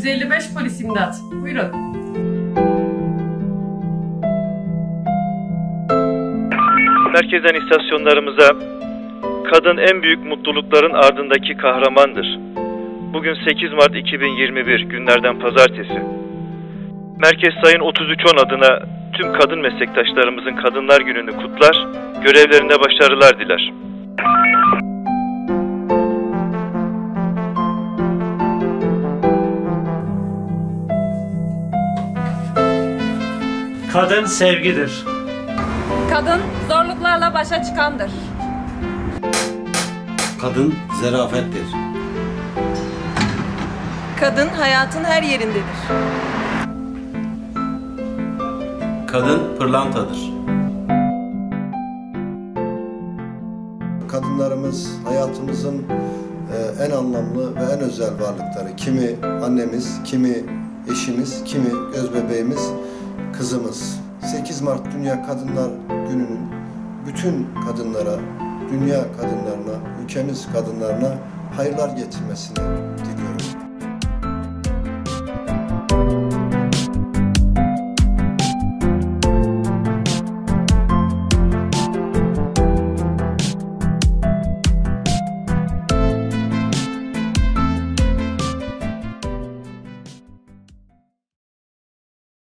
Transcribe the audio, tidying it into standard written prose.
155 polis imdat. Buyurun. Merkezden istasyonlarımıza kadın en büyük mutlulukların ardındaki kahramandır. Bugün 8 Mart 2021 günlerden pazartesi. Merkez Sayın 3310 adına tüm kadın meslektaşlarımızın Kadınlar Günü'nü kutlar, görevlerinde başarılar diler. Kadın sevgidir. Kadın zorluklarla başa çıkandır. Kadın zarafettir. Kadın hayatın her yerindedir. Kadın pırlantadır. Kadınlarımız hayatımızın en anlamlı ve en özel varlıkları. Kimi annemiz, kimi eşimiz, kimi gözbebeğimiz, kızımız. 8 Mart Dünya Kadınlar Günü'nün bütün kadınlara, dünya kadınlarına, ülkemiz kadınlarına hayırlar getirmesini diliyorum.